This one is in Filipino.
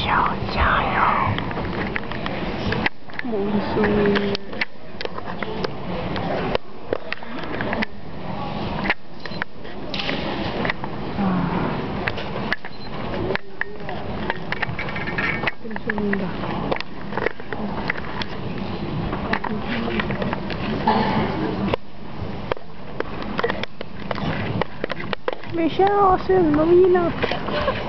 校加油！梦碎。真的。Michelle, soon, Marina.